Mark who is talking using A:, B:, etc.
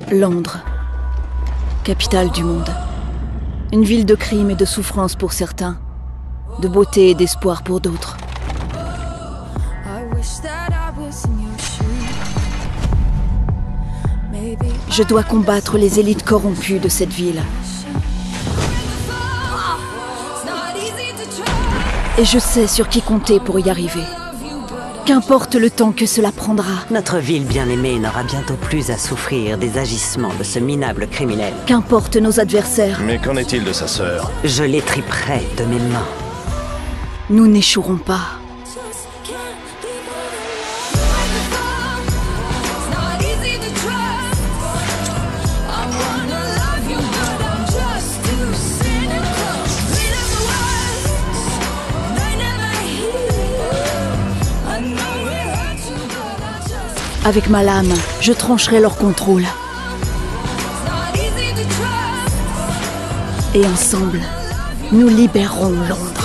A: Londres, capitale du monde. Une ville de crime et de souffrance pour certains, de beauté et d'espoir pour d'autres. Je dois combattre les élites corrompues de cette ville. Et je sais sur qui compter pour y arriver. Qu'importe le temps que cela prendra.
B: Notre ville bien-aimée n'aura bientôt plus à souffrir des agissements de ce minable criminel.
A: Qu'importe nos adversaires.
C: Mais qu'en est-il de sa sœur?
B: Je l'étriperai de mes mains.
A: Nous n'échouerons pas. Avec ma lame, je trancherai leur contrôle. Et ensemble, nous libérerons Londres.